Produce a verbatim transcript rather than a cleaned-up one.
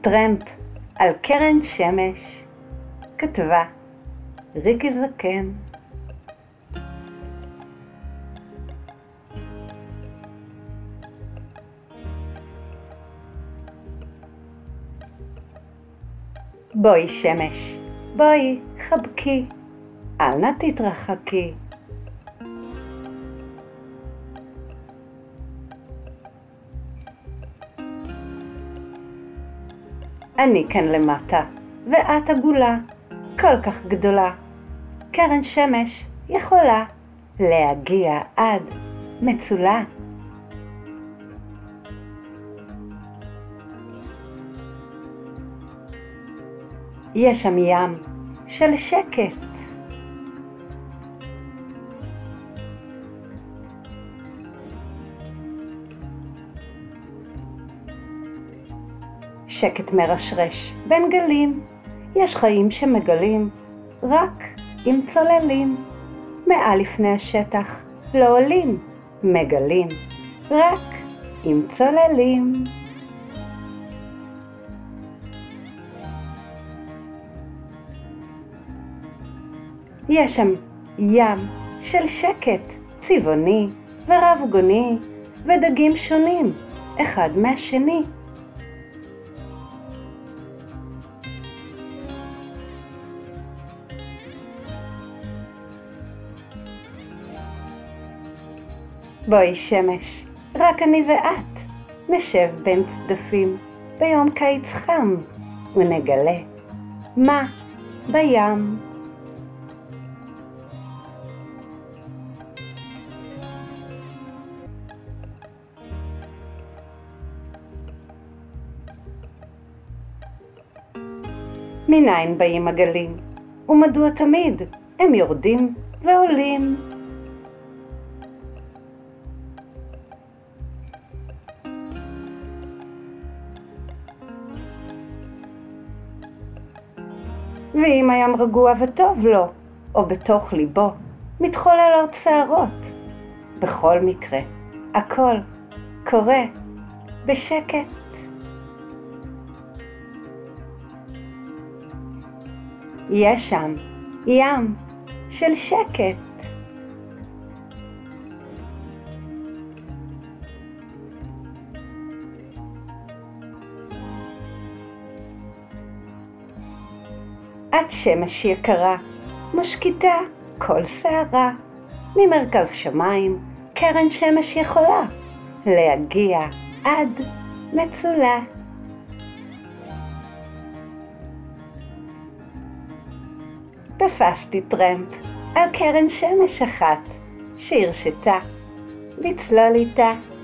טרמפ על קרן שמש, כתבה ריקי זקן. בואי שמש, בואי חבקי, אל נא תתרחקי. אני כאן למטה, ואת עגולה, כל כך גדולה. קרן שמש יכולה להגיע עד מצולה. יש שם ים של שקט. שקט מרשרש בין גלים, יש חיים שמגלים רק עם צוללים. מעל לפני השטח לא עולים, מגלים רק עם צוללים. יש שם ים של שקט, צבעוני ורב גוני, ודגים שונים אחד מהשני. בואי שמש, רק אני ואת, נשב בין צדפים ביום קיץ חם, ונגלה מה בים. מניין באים הגלים, ומדוע תמיד הם יורדים ועולים? ואם הים רגוע וטוב לו, או בתוך ליבו, מתחוללות שערות. בכל מקרה, הכל קורה בשקט. יש שם ים של שקט. את שמש יקרה, משקיטה כל שערה. ממרכז שמיים, קרן שמש יכולה להגיע עד מצולה. תפסתי טרמפ על קרן שמש אחת, שהרשתה לצלול איתה